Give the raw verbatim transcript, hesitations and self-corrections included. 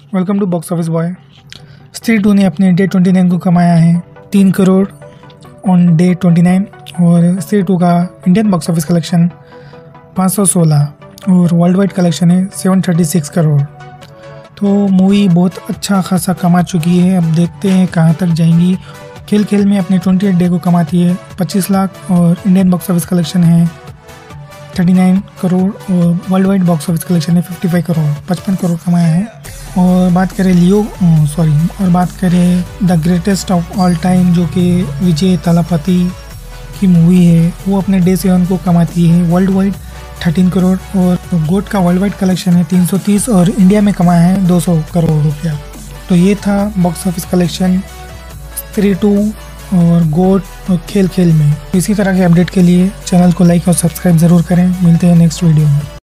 Welcome to box office boy. Stree two ने अपने day twenty nine को कमाया है तीन crore on day twenty nine और स्त्री टू का इंडियन बॉक्स ऑफिस कलेक्शन पाँच सौ सोलह और वर्ल्ड वाइड कलेक्शन है सात सौ छत्तीस करोड़। तो मूवी बहुत अच्छा खासा कमा चुकी है। अब देखते हैं कहाँ तक जाएंगी। खेल खेल में अपने अट्ठाईस डे को कमाती है पच्चीस लाख और इंडियन बॉक्स ऑफिस कलेक्शन है उनतालीस करोड़ और world wide box office collection है पचपन करोड़ पचपन करोड़ कमाया है। और बात करें लियो सॉरी और बात करें the greatest of all time जो कि विजय थालापति की मूवी है, वो अपने डे सेवन को कमाती है वर्ल्ड वाइड तेरह करोड़ और गोट का वर्ल्ड वाइड कलेक्शन है तीन सौ तीस और इंडिया में कमाया है दो सौ करोड़ रुपया। तो ये था box office collection Stree two और गोट और खेल खेल में। इसी तरह के अपडेट के लिए चैनल को लाइक और सब्सक्राइब ज़रूर करें। मिलते हैं नेक्स्ट वीडियो में।